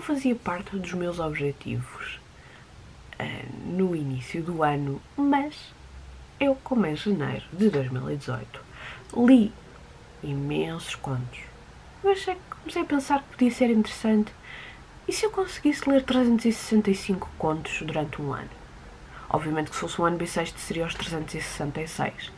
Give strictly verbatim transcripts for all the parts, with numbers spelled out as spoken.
fazia parte dos meus objetivos uh, no início do ano, mas eu, como em janeiro de dois mil e dezoito, li imensos contos. Eu achei que comecei a pensar que podia ser interessante. E se eu conseguisse ler trezentos e sessenta e cinco contos durante um ano? Obviamente que se fosse um ano bissexto seria os trezentos e sessenta e seis.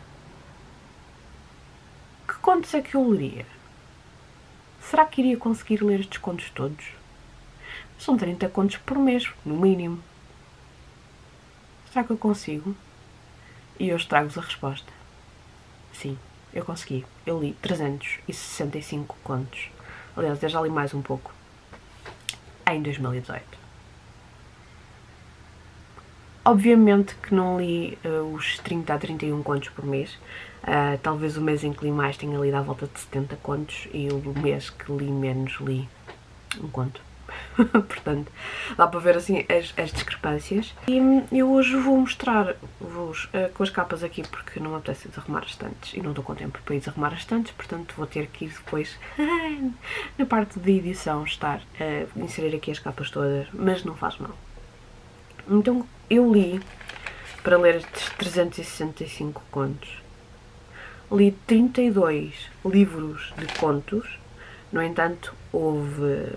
Que contos é que eu leria? Será que iria conseguir ler estes contos todos? São trinta contos por mês, no mínimo. Será que eu consigo? E hoje trago-vos a resposta. Sim, eu consegui. Eu li trezentos e sessenta e cinco contos. Aliás, eu já li mais um pouco. Em dois mil e dezoito. Obviamente que não li uh, os trinta a trinta e um contos por mês. Uh, talvez o mês em que li mais tenha lido à volta de setenta contos e o mês que li menos li um conto. Portanto, dá para ver assim as, as discrepâncias. E eu hoje vou mostrar-vos uh, com as capas aqui porque não me apetece desarrumar as estantes e não estou com tempo para ir desarrumar as estantes, portanto vou ter que ir depois na parte de edição estar a uh, inserir aqui as capas todas, mas não faz mal. Então eu li, para ler estes trezentos e sessenta e cinco contos, li trinta e dois livros de contos. No entanto, houve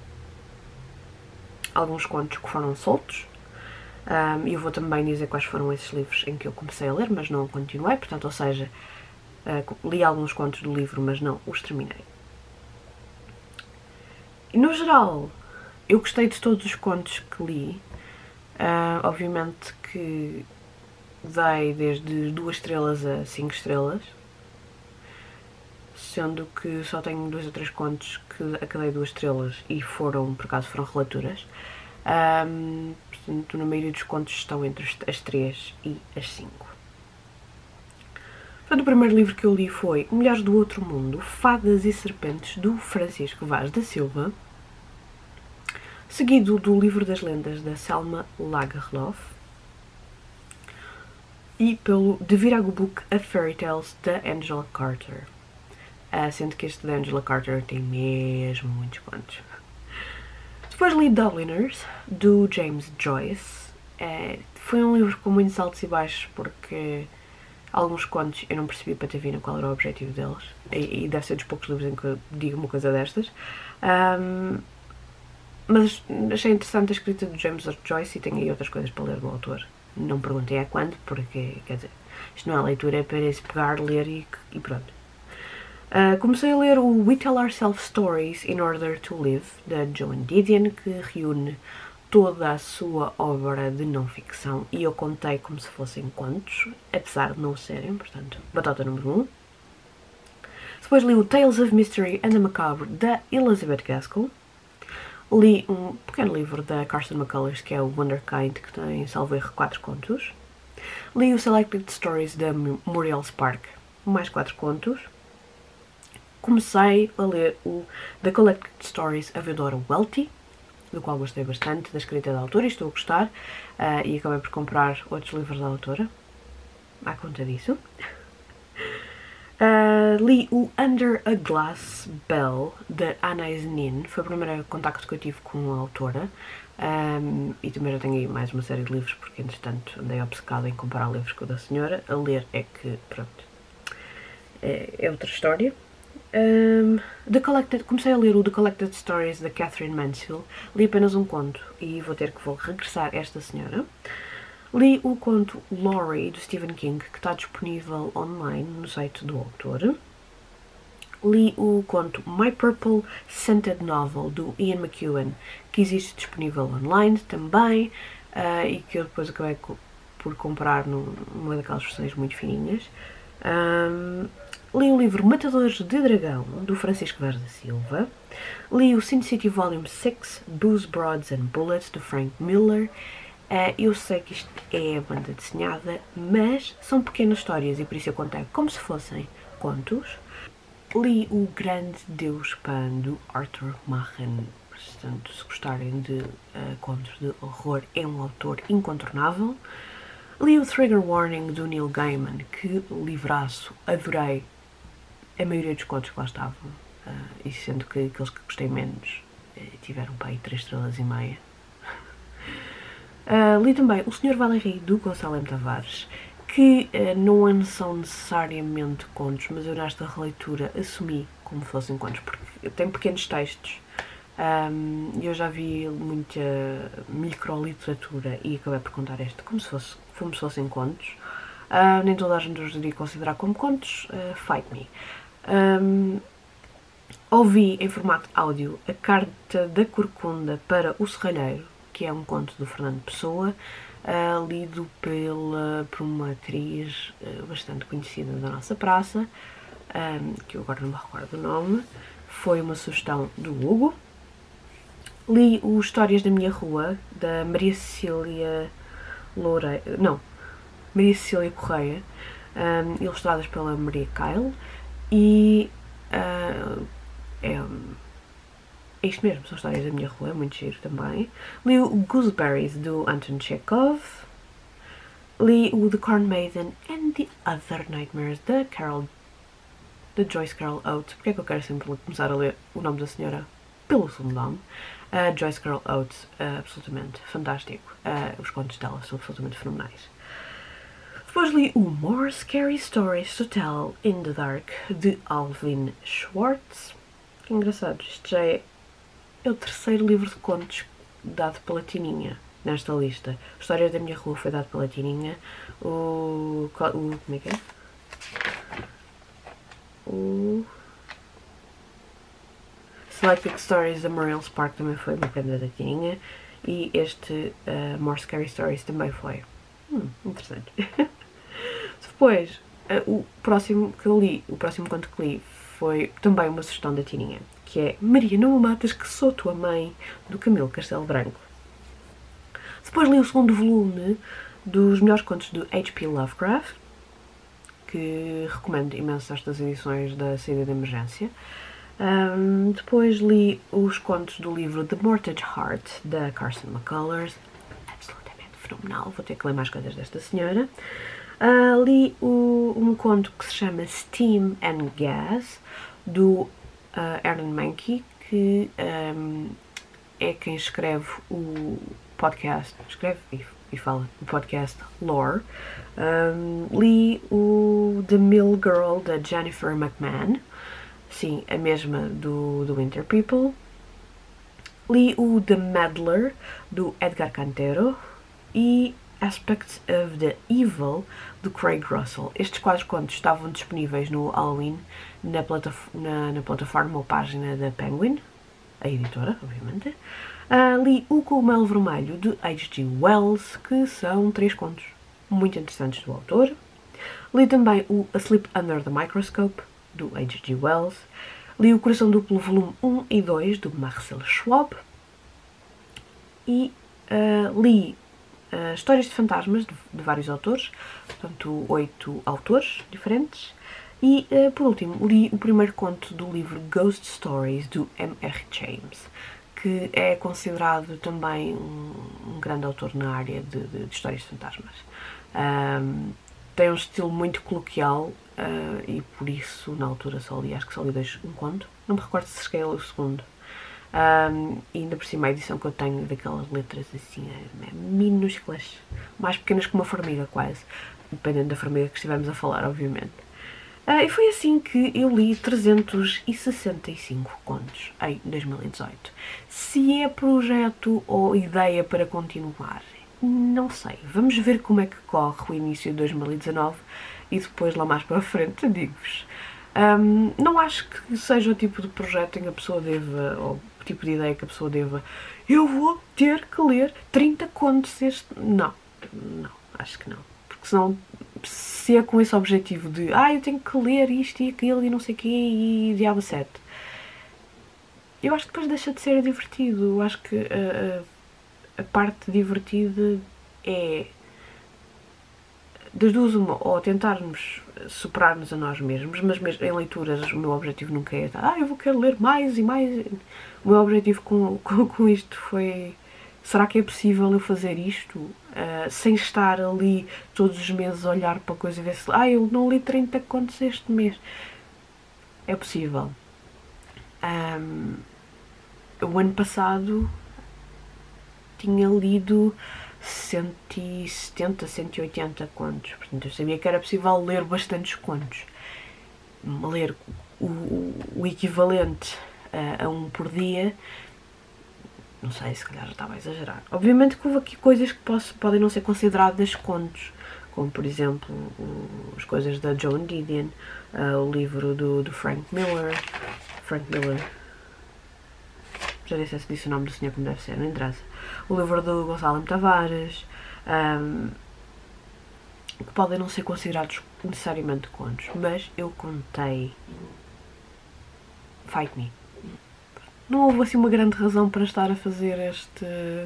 alguns contos que foram soltos. E um, eu vou também dizer quais foram esses livros em que eu comecei a ler, mas não continuei. Portanto, ou seja, uh, li alguns contos do livro, mas não os terminei. E, no geral, eu gostei de todos os contos que li. Uh, obviamente que dei desde duas estrelas a cinco estrelas, sendo que só tenho dois ou três contos que acabei duas estrelas e foram, por acaso, foram relaturas. Um, portanto, na maioria dos contos estão entre as três e as cinco. Portanto, o primeiro livro que eu li foi Mulheres do Outro Mundo, Fadas e Serpentes, do Francisco Vaz da Silva, seguido do Livro das Lendas da Selma Lagerlöf e pelo The Virago Book of Fairy Tales da Angela Carter. Uh, sendo que este da Angela Carter tem mesmo muitos contos. Depois li Dubliners, do James Joyce. Uh, foi um livro com muitos altos e baixos, porque alguns contos eu não percebi para ter vindo qual era o objetivo deles. E, e deve ser dos poucos livros em que eu digo uma coisa destas. Um, mas achei interessante a escrita do James Joyce e tenho aí outras coisas para ler do autor. Não perguntei a quando, porque, quer dizer, isto não é leitura, é para se pegar, ler e, e pronto. Uh, comecei a ler o We Tell Ourselves Stories in Order to Live, da Joan Didion, que reúne toda a sua obra de não-ficção e eu contei como se fossem contos, apesar de não serem, portanto, batata número um. Depois li o Tales of Mystery and the Macabre, da Elizabeth Gaskell. Li um pequeno livro da Carson McCullers, que é o Wonderkind, que tem, salvo erro, quatro contos. Li o Selected Stories da Muriel Spark, mais quatro contos. Comecei a ler o The Collected Stories of Eudora Welty, do qual gostei bastante, da escrita da autora, e estou a gostar, uh, e acabei por comprar outros livros da autora, à conta disso. Uh, li o Under a Glass Bell, da Anais Nin, foi o primeiro contacto que eu tive com a autora, um, e também já tenho aí mais uma série de livros, porque entretanto andei obcecada em comparar livros com o da senhora. A ler é que, pronto, é, é outra história. Um, The Collected, comecei a ler o The Collected Stories da Catherine Mansfield. Li apenas um conto e vou ter que vou regressar a esta senhora. Li o conto Laurie, do Stephen King, que está disponível online no site do autor. Li o conto My Purple Scented Novel, do Ian McEwan, que existe disponível online também, uh, e que eu depois acabei por comprar numa daquelas versões muito fininhas. Um, Li o livro Matadores de Dragão, do Francisco Vaz da Silva. Li o Sin City Volume seis, Booze, Broads and Bullets, do Frank Miller. Uh, eu sei que isto é banda desenhada, mas são pequenas histórias e por isso eu contei como se fossem contos. Li o Grande Deus Pan, do Arthur Machen. Portanto, se gostarem de uh, contos de horror, é um autor incontornável. Li o Trigger Warning, do Neil Gaiman, que livraço, adorei a maioria dos contos que lá estavam, uh, e sendo que aqueles que gostei menos tiveram para aí três estrelas e meia. Uh, li também O Senhor Valéry, do Gonçalo M. Tavares, que uh, não são necessariamente contos, mas eu nesta releitura assumi como fossem contos, porque tem pequenos textos. Um, eu já vi muita microliteratura e acabei por contar este como se, fosse, como se fossem contos. Uh, nem toda a gente os iria considerar como contos, uh, fight me. Um, ouvi em formato áudio A Carta da Corcunda para o Serralheiro, que é um conto do Fernando Pessoa, uh, lido pela, por uma atriz uh, bastante conhecida da nossa praça, um, que eu agora não me recordo o nome. Foi uma sugestão do Hugo. Li o Histórias da Minha Rua, da Maria Cecília Loureiro, não, Maria Cecília Correia, um, ilustradas pela Maria Kyle, e uh, é, é isto mesmo, são Histórias da Minha Rua, é muito giro também. Li o Gooseberries, do Anton Chekhov. Li o The Corn Maiden and the Other Nightmares, da Carol, da Joyce Carol Oates. Porque é que eu quero sempre começar a ler o nome da senhora pelo sobrenome? Uh, Joyce Carol Oates, uh, absolutamente fantástico. Uh, os contos dela são absolutamente fenomenais. Depois li o More Scary Stories to Tell in the Dark, de Alvin Schwartz. Que engraçado, isto já é, é o terceiro livro de contos dado pela Tininha nesta lista. Histórias da Minha Rua foi dado pela Tininha. O, o como é que é? O Selected Stories da Muriel Spark também foi uma prenda da Tininha. E este uh, More Scary Stories também foi. Hum, interessante. Depois, uh, o próximo que eu li, o próximo conto que li foi também uma sugestão da Tininha, que é Maria, não me matas que sou tua mãe, do Camilo Castelo Branco. Depois li o segundo volume dos melhores contos do H P Lovecraft, que recomendo imenso estas edições da saída de emergência. Um, depois li os contos do livro The Mortgage Heart, da Carson McCullers, absolutamente fenomenal, vou ter que ler mais coisas desta senhora. Uh, li o, um conto que se chama Steam and Gas, do uh, Aaron Mahnke, que um, é quem escreve o podcast, escreve e, e fala o podcast Lore. Um, li o The Mill Girl, da Jennifer McMahon, sim, a mesma do, do Winter People. Li o The Meddler, do Edgar Cantero, e Aspects of the Evil, do Craig Russell. Estes quatro contos estavam disponíveis no Halloween na, plataf na, na plataforma ou página da Penguin, a editora, obviamente. Uh, li O Cogumelo Vermelho, de H G Wells, que são três contos muito interessantes do autor. Li também o Asleep Under the Microscope, do H G Wells. Li o Coração Duplo, volume um e dois, do Marcel Schwab. E uh, li uh, Histórias de Fantasmas, de, de vários autores, portanto, oito autores diferentes. E, uh, por último, li o primeiro conto do livro Ghost Stories, do M R James, que é considerado também um, um grande autor na área de, de, de histórias de fantasmas. Um, tem um estilo muito coloquial, uh, e por isso, na altura, só li, acho que só li dois, um conto. Não me recordo se cheguei a ler o segundo. Um, e ainda por cima, a edição que eu tenho daquelas letras assim, é, é minúsculas, mais pequenas que uma formiga quase, dependendo da formiga que estivermos a falar, obviamente. Uh, e foi assim que eu li trezentos e sessenta e cinco contos em dois mil e dezoito. Se é projeto ou ideia para continuar, não sei. Vamos ver como é que corre o início de dois mil e dezanove e depois lá mais para a frente, digo-vos. Um, não acho que seja o tipo de projeto em que a pessoa deva, ou o tipo de ideia que a pessoa deva, eu vou ter que ler trinta contos este... Não, não, acho que não. Porque senão, se é com esse objetivo de ah, eu tenho que ler isto e aquilo e não sei o quê e diabo sete, eu acho que depois deixa de ser divertido. Eu acho que a, a, a parte divertida é das duas uma, ou tentarmos superar-nos a nós mesmos, mas mesmo em leituras o meu objetivo nunca é ah, eu vou querer ler mais e mais. O meu objetivo com, com, com isto foi, será que é possível eu fazer isto uh, sem estar ali todos os meses a olhar para a coisa e ver se ah, eu não li trinta contos este mês. É possível. Um, o ano passado tinha lido cento e setenta, cento e oitenta contos. Portanto, eu sabia que era possível ler bastantes contos. Ler o, o equivalente a, a um por dia, não sei, se calhar já estava a exagerar. Obviamente que houve aqui coisas que posso, podem não ser consideradas contos, como por exemplo as coisas da Joan Didion, uh, o livro do, do Frank Miller. Frank Miller. Já nem sei se disse o nome do senhor como deve ser, não interessa. O livro do Gonçalo M. Tavares, um, que podem não ser considerados necessariamente contos, mas eu contei Fight Me. Não houve assim uma grande razão para estar a fazer este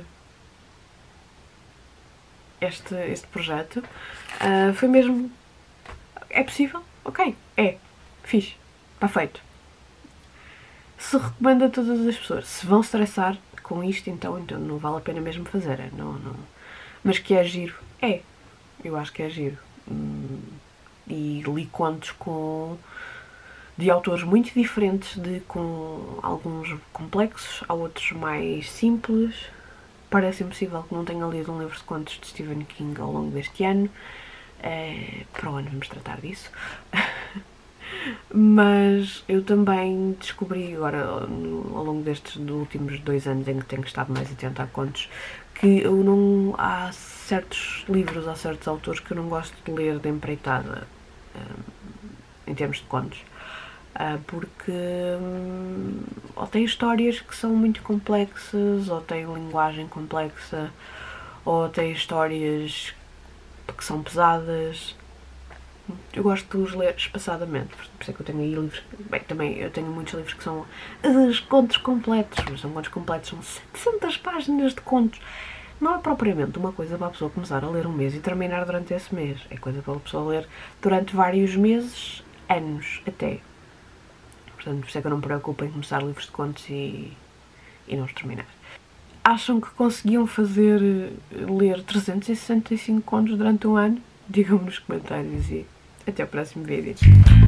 este, este projeto. Uh, foi mesmo... É possível? Ok, é. Fixe. Está feito. Se recomendo a todas as pessoas. Se vão estressar com isto, então, então não vale a pena mesmo fazer. É? Não, não. Mas que é giro. É. Eu acho que é giro. Hum, e li contos com... de autores muito diferentes, de, com alguns complexos, há outros mais simples. Parece impossível que não tenha lido um livro de contos de Stephen King ao longo deste ano. É, para o ano vamos tratar disso. Mas eu também descobri agora, ao longo destes últimos dois anos em que tenho estado mais atenta a contos, que eu não, há certos livros, há certos autores que eu não gosto de ler de empreitada, em termos de contos. Porque hum, ou tem histórias que são muito complexas, ou tem linguagem complexa, ou tem histórias que são pesadas. Eu gosto de os ler espaçadamente, por isso é que eu tenho aí livros... Bem, também eu tenho muitos livros que são os contos completos, mas são contos completos, são setecentas páginas de contos. Não é propriamente uma coisa para a pessoa começar a ler um mês e terminar durante esse mês. É coisa para a pessoa ler durante vários meses, anos até. Portanto, por isso é que eu não me preocupo em começar livros de contos e, e não os terminar. Acham que conseguiam fazer, ler trezentos e sessenta e cinco contos durante um ano? Digam-me nos comentários e até o próximo vídeo.